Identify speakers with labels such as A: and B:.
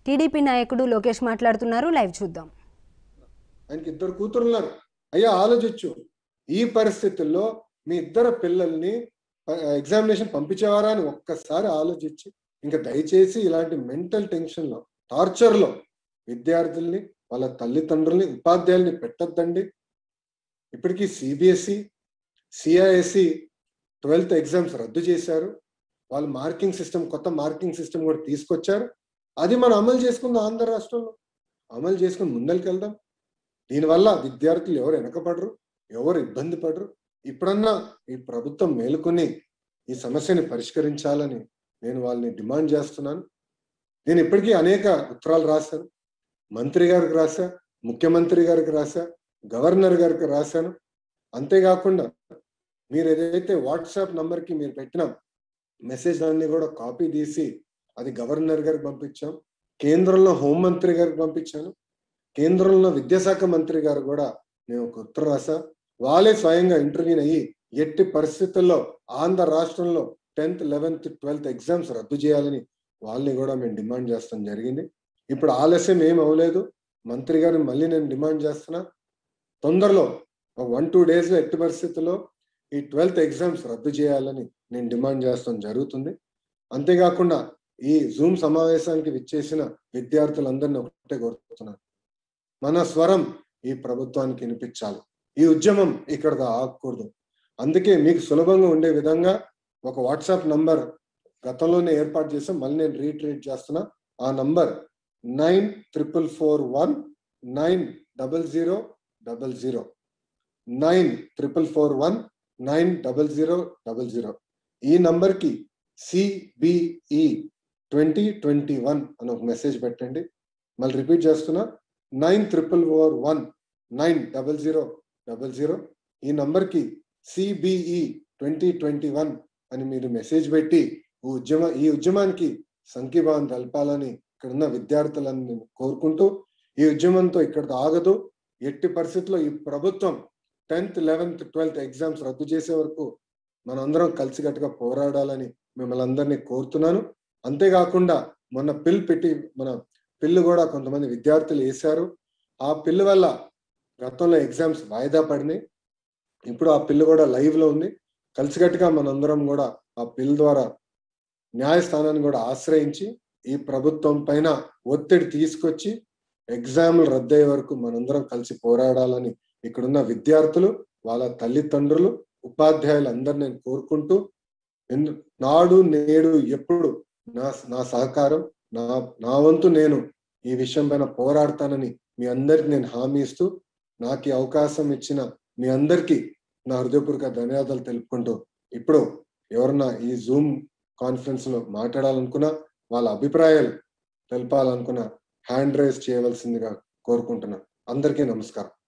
A: TDP నాయకుడు లోకేష్ మాట్లాడుతున్నారు. Live చూద్దాం.
B: ఆయనకి 2 కూతురున్నారు. అయ్యా ఆలోచించు, ఈ పరిస్థితుల్లో మీ 2 పిల్లల్ని ఎగ్జామినేషన్ పంపించేవారా అని ఒక్కసారి ఆలోచించి, ఇంకా దయచేసి ఇలాంటి మెంటల్ టెన్షన్లో, టార్చర్లో విద్యార్థుల్ని, వాళ్ళ తల్లిదండ్రుల్ని, ఉపాధ్యాయుల్ని పెట్టద్దండి. ఇప్పటికీ సిబిఎస్ఈ, సిఐఎస్ఈ 12th ఎగ్జామ్స్ రద్దు చేశారు. వాళ్ళు మార్కింగ్ సిస్టమ్, కొత్త మార్కింగ్ సిస్టమ్ కూడా తీసుకొచ్చారు. అది మనం అమలు చేసుకుందాం, ఆంధ్ర రాష్ట్రంలో అమలు చేసుకుని ముందరికి వెళ్దాం. దీనివల్ల విద్యార్థులు ఎవరు వెనకపడరు, ఎవరు ఇబ్బంది పడరు. ఇప్పుడన్నా ఈ ప్రభుత్వం మేలుకొని ఈ సమస్యని పరిష్కరించాలని నేను వాళ్ళని డిమాండ్ చేస్తున్నాను. నేను ఇప్పటికీ అనేక ఉత్తరాలు రాశాను, మంత్రి గారికి రాశా, ముఖ్యమంత్రి గారికి రాశా, గవర్నర్ గారికి రాశాను. అంతేకాకుండా మీరు ఏదైతే వాట్సాప్ నంబర్కి మీరు పెట్టిన మెసేజ్ అన్ని కూడా కాపీ తీసి అది గవర్నర్ గారికి పంపించాం, కేంద్రంలో హోంమంత్రి గారికి పంపించాను, కేంద్రంలో విద్యాశాఖ మంత్రి గారు కూడా నేను ఒక ఉత్తరం రాసా. వాళ్ళే స్వయంగా ఇంటర్వ్యూన్ అయ్యి ఎట్టి పరిస్థితుల్లో ఆంధ్ర రాష్ట్రంలో 10th, 11th, 12th ఎగ్జామ్స్ రద్దు చేయాలని వాళ్ళని కూడా మేము డిమాండ్ చేస్తాం జరిగింది. ఇప్పుడు ఆలస్యం ఏం అవ్వలేదు. మంత్రి గారిని మళ్ళీ నేను డిమాండ్ చేస్తున్నా, తొందరలో 1-2 డేస్లో ఎట్టి పరిస్థితుల్లో ఈ 12th ఎగ్జామ్స్ రద్దు చేయాలని నేను డిమాండ్ చేస్తాం జరుగుతుంది. అంతేకాకుండా ఈ జూమ్ సమావేశానికి విచ్చేసిన విద్యార్థులందరినీ ఒకటే కోరుతున్నాను, మన స్వరం ఈ ప్రభుత్వానికి వినిపించాలి. ఈ ఉద్యమం ఇక్కడ ఆగకూడదు. అందుకే మీకు సులభంగా ఉండే విధంగా ఒక వాట్సాప్ నంబర్ గతంలోనే ఏర్పాటు చేసాం, మళ్ళీ నేను రీట్రీట్ చేస్తున్నా. ఆ నంబర్ 94419000 94419000. ఈ నంబర్కి CBE 2021 అని ఒక మెసేజ్ పెట్టండి. మళ్ళీ రిపీట్ చేస్తున్నా, 94419000. ఈ నంబర్కి CBE 2021 అని మీరు మెసేజ్ పెట్టి ఈ ఉద్యమానికి సంఘీభావం తెలపాలని ఇక్కడున్న విద్యార్థులను కోరుకుంటూ, ఈ ఉద్యమంతో ఇక్కడ ఆగదు. ఎట్టి పరిస్థితుల్లో ఈ ప్రభుత్వం 10th, 11th, 12th ఎగ్జామ్స్ రద్దు చేసే వరకు మనందరం కలిసికట్టుగా పోరాడాలని మిమ్మల్ని అందరినీ కోరుతున్నాను. అంతేకాకుండా మన పిల్లు కూడా కొంతమంది విద్యార్థులు వేశారు. ఆ పిల్లు వల్ల గతంలో ఎగ్జామ్స్ వాయిదా పడినాయి. ఇప్పుడు ఆ పిల్లు కూడా లైవ్ లో ఉంది. కలిసికట్టుగా మనందరం కూడా ఆ పిల్ ద్వారా న్యాయస్థానాన్ని కూడా ఆశ్రయించి ఈ ప్రభుత్వం పైన ఒత్తిడి తీసుకొచ్చి ఎగ్జామ్లు రద్దయ్యే వరకు మనందరం కలిసి పోరాడాలని ఇక్కడున్న విద్యార్థులు, వాళ్ళ తల్లిదండ్రులు, ఉపాధ్యాయులు అందరు నేను కోరుకుంటూ, నాడు నేడు ఎప్పుడు నా సహకారం, నా వంతు నేను ఈ విషయం పైన పోరాడతానని మీ అందరికి నేను హామీ ఇస్తూ, నాకు ఈ అవకాశం ఇచ్చిన మీ అందరికీ నా హృదయపూర్వక ధన్యవాదాలు తెలుపుకుంటూ, ఇప్పుడు ఎవరన్నా ఈ జూమ్ కాన్ఫరెన్స్ లో మాట్లాడాలనుకున్నా, వాళ్ళ అభిప్రాయాలు తెలపాలనుకున్నా హ్యాండ్ రైజ్ చేయవలసిందిగా కోరుకుంటున్నాను. అందరికీ నమస్కారం.